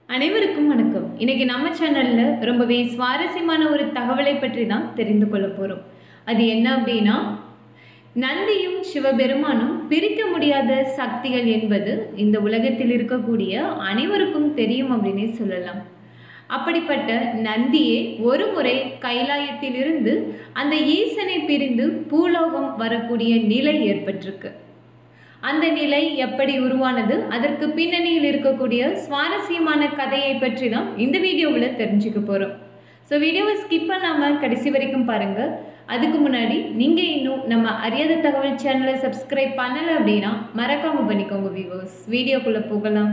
அனைவருக்கும் வணக்கம். இன்னைக்கு நம்ம சேனல்ல ரொம்பவே சுவாரஸ்யமான ஒரு தகவலை பற்றி தான் தெரிந்து கொள்ள போறோம். அது என்ன அப்படின்னா, நந்தியும் சிவபெருமானும் பிரிக்க முடியாத சக்திகள் என்பது இந்த உலகத்தில் இருக்கக்கூடிய அனைவருக்கும் தெரியும் அப்படின்னே சொல்லலாம். அப்படிப்பட்ட நந்தியே ஒரு முறை கைலாயத்திலிருந்து அந்த ஈசனை பிரிந்து பூலோகம் வரக்கூடிய நிலை ஏற்பட்டிருக்கு. அந்த நிலை எப்படி உருவானது, அதற்கு பின்னணியில் இருக்கக்கூடிய சுவாரஸ்யமான கதையை பற்றி தான் இந்த வீடியோவில் தெரிஞ்சுக்க போகிறோம். ஸோ வீடியோவை ஸ்கிப் பண்ணாமல் கடைசி வரைக்கும் பாருங்கள். அதுக்கு முன்னாடி நீங்கள் இன்னும் நம்ம அறியாத தகவல் சேனலை சப்ஸ்கிரைப் பண்ணலை அப்படின்னா மறக்காமல் பண்ணிக்கோங்க வியூவர்ஸ். வீடியோக்குள்ளே போகலாம்.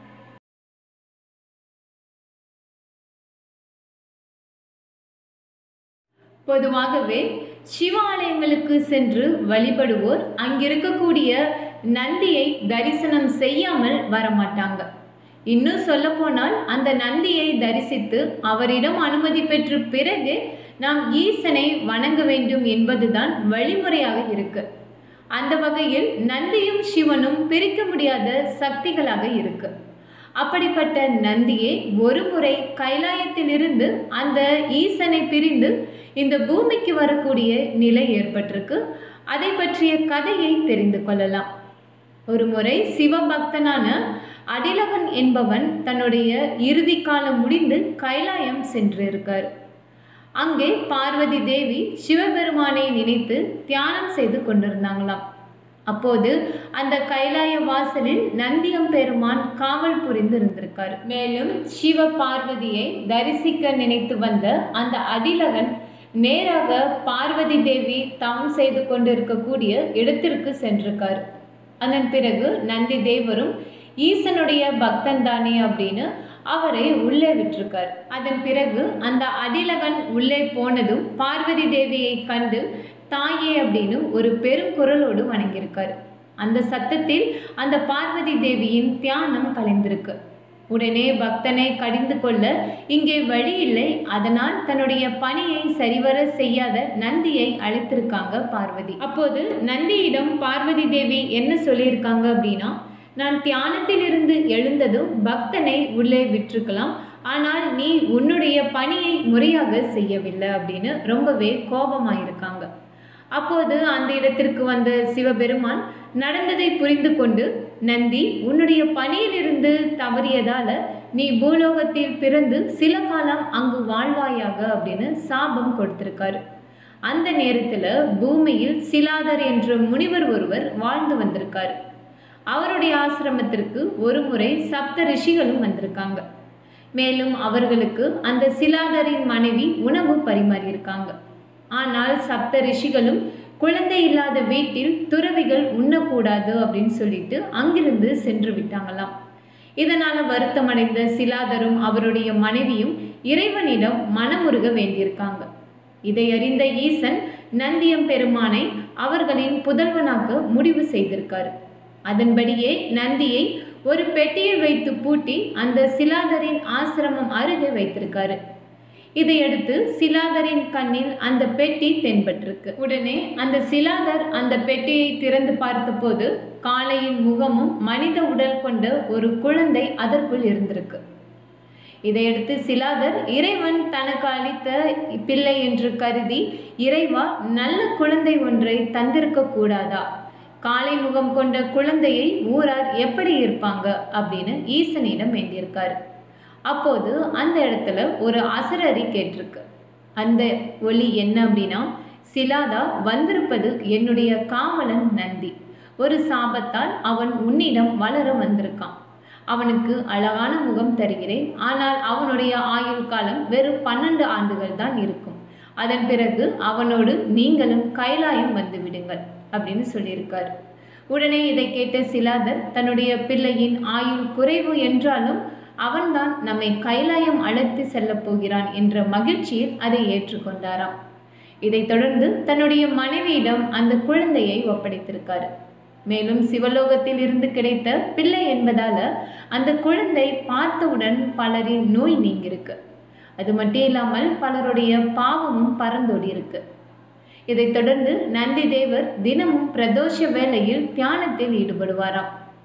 பொதுவாகவே சிவ ஆலயங்களுக்கு சென்று வழிபடுவோர் அங்கிருக்கக்கூடிய நந்தியை தரிசனம் செய்யாமல் வரமாட்டாங்க. இன்னும் சொல்ல போனால் அந்த நந்தியை தரிசித்து அவரிடம் அனுமதி பெற்ற பிறகு நாம் ஈசனை வணங்க வேண்டும் என்பதுதான் வழிமுறையாக இருக்கு. அந்த வகையில் நந்தியும் சிவனும் பிரிக்க முடியாத சக்திகளாக இருக்கு. அப்படிப்பட்ட நந்தியே ஒரு முறை கைலாயத்திலிருந்து அந்த ஈசனை பிரிந்து இந்த பூமிக்கு வரக்கூடிய நிலை ஏற்பட்டிருக்கு. அதை பற்றிய கதையை தெரிந்து கொள்ளலாம். ஒரு முறை சிவபக்தனான அடிலகன் என்பவன் தன்னுடைய இறுதி காலம் முடிந்து கைலாயம் சென்றிருக்கார். அங்கே பார்வதி தேவி சிவபெருமானை நினைத்து தியானம் செய்து கொண்டிருந்தாங்களாம். அப்போது அந்த கைலாய வாசலில் நந்தியம்பெருமான் காவல் புரிந்து இருந்திருக்கார். மேலும் சிவ பார்வதியை தரிசிக்க நினைத்து வந்த அந்த அடிலகன் நேராக பார்வதி தேவி தவம் செய்து கொண்டிருக்கக்கூடிய இடத்திற்கு சென்றிருக்கார். அதன் பிறகு நந்தி தேவரும் ஈசனுடைய பக்தன் தானே அப்படின்னு அவரை உள்ளே விட்டிருக்கார். அதன் பிறகு அந்த அடிலகன் உள்ளே போனதும் பார்வதி தேவியை கண்டு தாயே அப்படின்னு ஒரு பெருங்குரலோடு வணங்கியிருக்கார். அந்த சத்தத்தில் அந்த பார்வதி தேவியின் தியானம் கலைந்திருக்கு. உடனே பக்தனை கடிந்து கொள்ள இங்கே வழி இல்லை. அதனால் தன்னுடைய பணியை சரிவர செய்யாத நந்தியை அழைத்திருக்காங்க பார்வதி. அப்போது நந்தியிடம் பார்வதி தேவி என்ன சொல்லியிருக்காங்க அப்படின்னா, நான் தியானத்தில் இருந்து எழுந்ததும் பக்தனை உள்ளே விட்டிருக்கலாம், ஆனால் நீ உன்னுடைய பணியை முறையாக செய்யவில்லை அப்படின்னு ரொம்பவே கோபமாயிருக்காங்க. அப்போது அந்த இடத்திற்கு வந்த சிவபெருமான் நடந்ததை புரிந்து கொண்டு, நந்தி உன்னுடைய பணியிலிருந்து தவறியதால நீ பூலோகத்தில் பிறந்து சில காலம் அங்கு வாழ்வாயாக அப்படின்னு சாபம் கொடுத்திருக்காரு. அந்த நேரத்தில் பூமியில் சிலாதர் என்ற முனிவர் ஒருவர் வாழ்ந்து வந்திருக்காரு. அவருடைய ஆசிரமத்திற்கு ஒரு முறை சப்த ரிஷிகளும் வந்திருக்காங்க. மேலும் அவர்களுக்கு அந்த சிலாதரின் மனைவி உணவு பரிமாறியிருக்காங்க. ஆனால் சப்த ரிஷிகளும் குழந்தை இல்லாத வீட்டில் துறவிகள் உண்ணக்கூடாது அப்படின்னு சொல்லிட்டு அங்கிருந்து சென்று விட்டாங்களாம். இதனால வருத்தமடைந்த சிலாதரும் அவருடைய மனைவியும் இறைவனிடம் மனமுருக வேண்டியிருக்காங்க. இதை அறிந்த ஈசன் நந்தியம்பெருமானை அவர்களின் புதல்வனாக்க முடிவு செய்திருக்காரு. அதன்படியே நந்தியை ஒரு பெட்டியில் வைத்து பூட்டி அந்த சிலாதரின் ஆசிரமம் அருகே வைத்திருக்காரு. இதையடுத்து சிலாதரின் கண்ணில் அந்த பெட்டி தென்பட்டிருக்கு. உடனே அந்த சிலாதர் அந்த பெட்டியை திறந்து பார்த்தபோது காளையின் முகமும் மனித உடல் கொண்ட ஒரு குழந்தை அதற்குள் இருந்திருக்கு. இதையடுத்து சிலாதர் இறைவன் தனக்கு அளித்த பிள்ளை என்று கருதி, இறைவா நல்ல குழந்தை ஒன்றை தந்திருக்க கூடாதா, காளை முகம் கொண்ட குழந்தையை ஊரார் எப்படி இருப்பாங்க அப்படின்னு ஈசனிடம் வேண்டியிருக்காரு. அப்போது அந்த இடத்துல ஒரு அசரறி கேட்டிருக்கு. அந்த ஒலி என்ன அப்படின்னா, சிலாதா வந்திருப்பது என்னுடைய காவலன் நந்தி. ஒரு சாபத்தால் அவன் உன்னிடம் வளர வந்திருக்கான். அவனுக்கு அழகான முகம் தருகிறேன். ஆனால் அவனுடைய ஆயுள் காலம் வெறும் 12 ஆண்டுகள் தான் இருக்கும். அதன் பிறகு அவனோடு நீங்களும் கைலாயம் வந்து விடுங்கள் அப்படின்னு சொல்லியிருக்காரு. உடனே இதை கேட்ட சிலாதர் தன்னுடைய பிள்ளையின் ஆயுள் குறைவு என்றாலும் அவன்தான் நம்மை கைலாயம் அழைத்து செல்ல போகிறான் என்ற மகிழ்ச்சியில் அதை ஏற்றுக்கொண்டாராம். இதைத் தொடர்ந்து தன்னுடைய மனைவியிடம் அந்த குழந்தையை ஒப்படைத்திருக்காரு. மேலும் சிவலோகத்தில் இருந்து கிடைத்த பிள்ளை என்பதால அந்த குழந்தை பார்த்தவுடன் பலரின் நோய் நீங்கிருக்கு. அது மட்டும் இல்லாமல் பலருடைய பாவமும் பறந்தோடி இருக்கு. இதைத் தொடர்ந்து நந்தி தேவர் தினமும் பிரதோஷ வேளையில் தியானத்தில் ஈடுபடுவாராம்.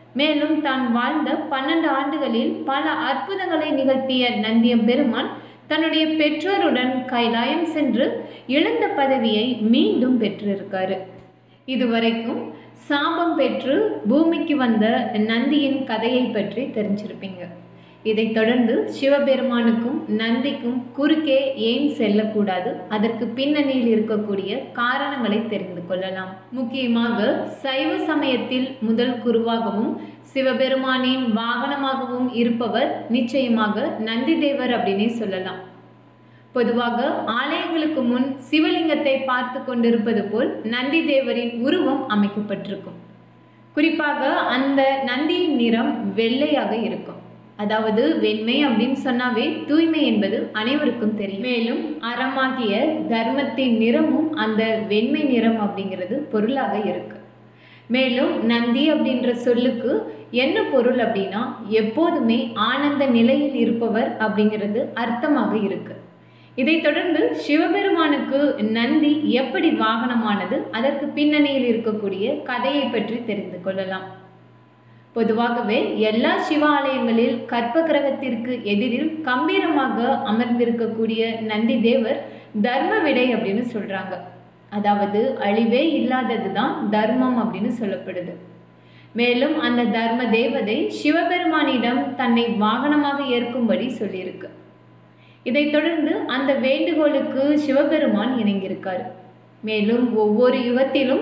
மேலும் தான் வாழ்ந்த 12 ஆண்டுகளில் பல அற்புதங்களை நிகழ்த்திய நந்தியம்பெருமான் தன்னுடைய பெற்றோருடன் கைலாயம் சென்று இழந்த பதவியை மீண்டும் பெற்றிருக்காரு. இதுவரைக்கும் சாபம் பெற்று பூமிக்கு வந்த நந்தியின் கதையை பற்றி தெரிஞ்சிருப்பீங்க. இதைத் தொடர்ந்து சிவபெருமானுக்கும் நந்திக்கும் குறுக்கே ஏன் செல்லக்கூடாது, அதற்கு பின்னணியில் இருக்கக்கூடிய காரணங்களை தெரிந்து கொள்ளலாம். முக்கியமாக சைவ சமயத்தில் முதல் குருவாகவும் சிவபெருமானின் வாகனமாகவும் இருப்பவர் நிச்சயமாக நந்தி தேவர் அப்படின்னே சொல்லலாம். பொதுவாக ஆலயங்களுக்கு முன் சிவலிங்கத்தை பார்த்து கொண்டிருப்பது போல் நந்தி தேவரின் உருவம் அமைக்கப்பட்டிருக்கும். குறிப்பாக அந்த நந்தியின் நிறம் வெள்ளையாக இருக்கும். அதாவது வெண்மை அப்படின்னு சொன்னாவே தூய்மை என்பது அனைவருக்கும் தெரியும். மேலும் அறமாகிய தர்மத்தின் நிறமும் அந்த வெண்மை நிறம் அப்படிங்கிறது பொருளாக இருக்கு. மேலும் நந்தி அப்படின்ற சொல்லுக்கு என்ன பொருள் அப்படின்னா எப்போதுமே ஆனந்த நிலையில் இருப்பவர் அப்படிங்கிறது அர்த்தமாக இருக்கு. இதைத் தொடர்ந்து சிவபெருமானுக்கு நந்தி எப்படி வாகனமானது, அதற்கு பின்னணியில் இருக்கக்கூடிய கதையை பற்றி தெரிந்து கொள்ளலாம். பொதுவாகவே எல்லா சிவாலயங்களில் கற்ப கிரகத்திற்கு எதிரில் கம்பீரமாக அமர்ந்திருக்கக்கூடிய நந்தி தேவர் தர்ம விடை அப்படின்னு சொல்றாங்க. அதாவது அழிவே இல்லாதது தான் தர்மம் அப்படின்னு சொல்லப்படுது. மேலும் அந்த தர்ம தேவதை சிவபெருமானிடம் தன்னை வாகனமாக ஏற்கும்படி சொல்லியிருக்கு. இதைத் தொடர்ந்து அந்த வேண்டுகோளுக்கு சிவபெருமான் இணங்கியிருக்காரு. மேலும் ஒவ்வொரு யுகத்திலும்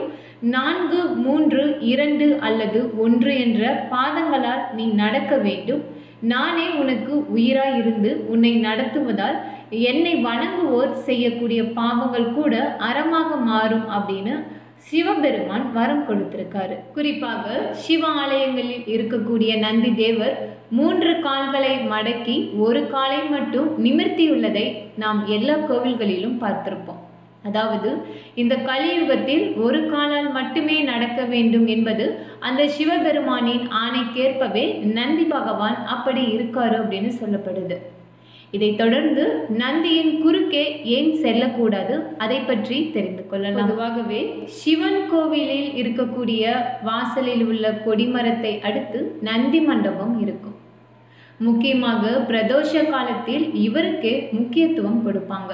4, 3, 2 அல்லது 1 என்ற பாதங்களால் நீ நடக்க வேண்டும். நானே உனக்கு உயிராய் இருந்து உன்னை நடத்துவதால் என்னை வணங்குவோர் செய்யக்கூடிய பாவங்கள் கூட அறமாக மாறும் அப்படின்னு சிவபெருமான் வரம் கொடுத்திருக்காரு. குறிப்பாக சிவ ஆலயங்களில் இருக்கக்கூடிய நந்தி தேவர் 3 கால்களை மடக்கி 1 காலை மட்டும் நிமிர்த்தியுள்ளதை நாம் எல்லா கோவில்களிலும் பார்த்திருப்போம். அதாவது இந்த கலியுகத்தில் 1 காலால் மட்டுமே நடக்க வேண்டும் என்பது அந்த சிவபெருமானின் ஆணைக்கேற்பவே நந்தி பகவான் அப்படி இருக்காரு அப்படின்னு சொல்லப்படுது. இதைத் தொடர்ந்து நந்தியின் குறுக்கே ஏன் செல்லக்கூடாது, அதை பற்றி தெரிந்து கொள்ளலாம். பொதுவாகவே சிவன் கோவிலில் இருக்கக்கூடிய வாசலில் உள்ள கொடிமரத்தை அடுத்து நந்தி மண்டபம் இருக்கும். முக்கியமாக பிரதோஷ காலத்தில் இவருக்கே முக்கியத்துவம் கொடுப்பாங்க.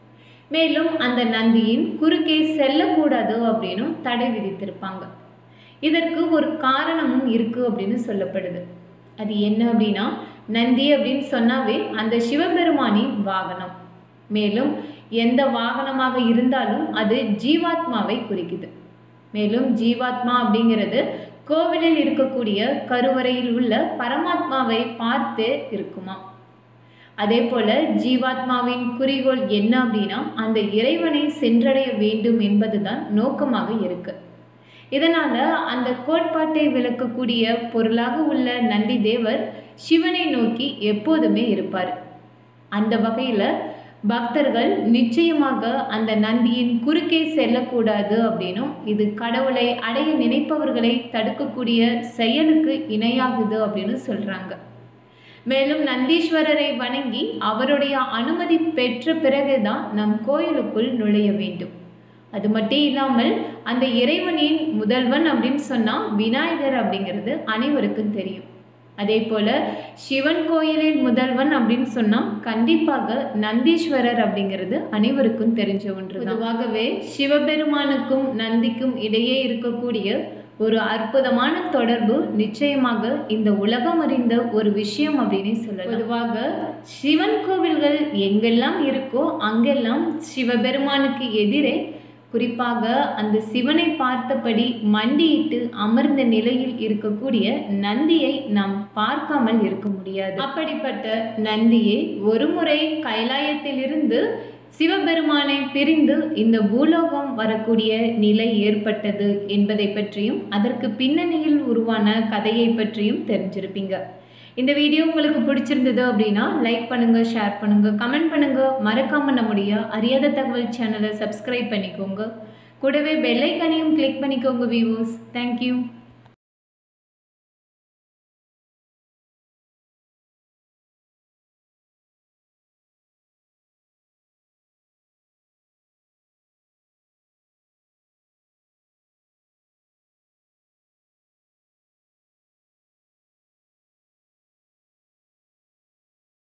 மேலும் அந்த நந்தியின் குறுக்கே செல்லக்கூடாது அப்படின்னு தடை விதித்திருப்பாங்க. இதற்கு ஒரு காரணமும் இருக்கு அப்படின்னு சொல்லப்படுது. அது என்ன அப்படின்னா, நந்தி அப்படின்னு சொன்னாவே அந்த சிவபெருமானின் வாகனம். மேலும் எந்த வாகனமாக இருந்தாலும் அது ஜீவாத்மாவை குறிக்குது. மேலும் ஜீவாத்மா அப்படிங்கிறது கோவிலில் இருக்கக்கூடிய கருவறையில் உள்ள பரமாத்மாவை பார்த்தே இருக்குமா. அதே போல ஜீவாத்மாவின் குறிக்கோள் என்ன அப்படின்னா அந்த இறைவனை சென்றடைய வேண்டும் என்பதுதான் நோக்கமாக இருக்கு. இதனால அந்த கோட்பாட்டை விளக்கக்கூடிய பொருளாக உள்ள நந்தி தேவர் சிவனை நோக்கி எப்போதுமே இருப்பார். அந்த வகையில் பக்தர்கள் நிச்சயமாக அந்த நந்தியின் குறுக்கே செல்லக்கூடாது அப்படின்னும் இது கடவுளை அடைய நினைப்பவர்களை தடுக்கக்கூடிய செயலுக்கு இணையாகுது அப்படின்னு சொல்றாங்க. மேலும் நந்தீஸ்வரரை வணங்கி அவருடைய அனுமதி பெற்ற பிறகுதான் நம் கோயிலுக்குள் நுழைய வேண்டும். அது மட்டும் இல்லாமல் அந்த இறைவனின் முதல்வன் அப்படின்னு சொன்னால் விநாயகர் அப்படிங்கிறது அனைவருக்கும் தெரியும். அதே போல சிவன் கோயிலில் முதல்வன் அப்படின்னு சொன்னால் கண்டிப்பாக நந்தீஸ்வரர் அப்படிங்கிறது அனைவருக்கும் தெரிஞ்ச ஒன்று. பொதுவாகவே சிவபெருமானுக்கும் நந்திக்கும் இடையே இருக்கக்கூடிய ஒரு அற்புதமான தொடர்பு நிச்சயமாக இந்த உலகம் அறிந்த ஒரு விஷயம் அப்படின்னு சொல்லலாம். பொதுவாக சிவன் கோவில்கள் எங்கெல்லாம் இருக்கோ அங்கெல்லாம் சிவபெருமானுக்கு எதிரே குறிப்பாக அந்த சிவனை பார்த்தபடி மண்டியிட்டு அமர்ந்த நிலையில் இருக்கக்கூடிய நந்தியை நாம் பார்க்காமல் இருக்க முடியாது. அப்படிப்பட்ட நந்தியை ஒருமுறை கைலாயத்திலிருந்து சிவபெருமானை பிரிந்து இந்த பூலோகம் வரக்கூடிய நிலை ஏற்பட்டது என்பதை பற்றியும் அதற்கு பின்னணியில் உருவான கதையை பற்றியும் தெரிஞ்சிருப்பீங்க. இந்த வீடியோ உங்களுக்கு பிடிச்சிருந்தது அப்படின்னா லைக் பண்ணுங்கள், ஷேர் பண்ணுங்கள், கமெண்ட் பண்ணுங்கள். மறக்காமல் நம்முடைய அறியாத தகவல் சேனலை சப்ஸ்கிரைப் பண்ணிக்கோங்க. கூடவே பெல் ஐகானையும் கிளிக் பண்ணிக்கோங்க வியூவர்ஸ். தேங்க்யூ.